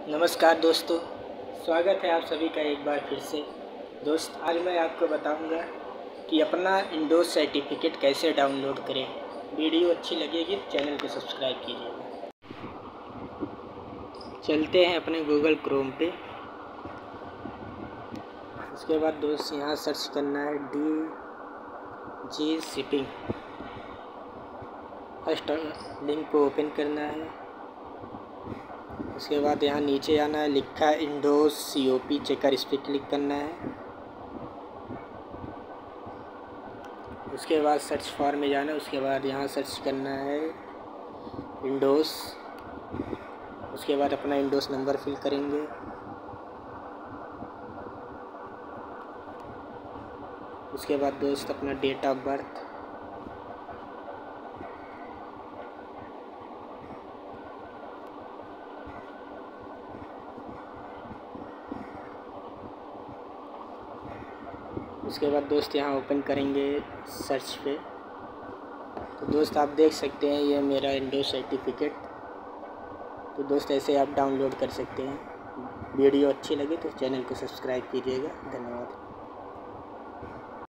नमस्कार दोस्तों, स्वागत है आप सभी का एक बार फिर से। दोस्त, आज मैं आपको बताऊंगा कि अपना इंडोज सर्टिफिकेट कैसे डाउनलोड करें। वीडियो अच्छी लगेगी तो चैनल को सब्सक्राइब कीजिएगा। चलते हैं अपने गूगल क्रोम पे। उसके बाद दोस्त यहाँ सर्च करना है DG शिपिंग। फर्स्ट लिंक को ओपन करना है। उसके बाद यहाँ नीचे आना है, लिखा है इंडोज COP चेकर, इस पर क्लिक करना है। उसके बाद सर्च फॉर में जाना है। उसके बाद यहाँ सर्च करना है इंडोज। उसके बाद अपना इंडोज नंबर फिल करेंगे। उसके बाद दोस्त अपना डेट ऑफ बर्थ, उसके बाद दोस्त यहाँ ओपन करेंगे सर्च पे। तो दोस्त आप देख सकते हैं ये मेरा इंडोज सर्टिफिकेट। तो दोस्त ऐसे आप डाउनलोड कर सकते हैं। वीडियो अच्छी लगे तो चैनल को सब्सक्राइब कीजिएगा। धन्यवाद।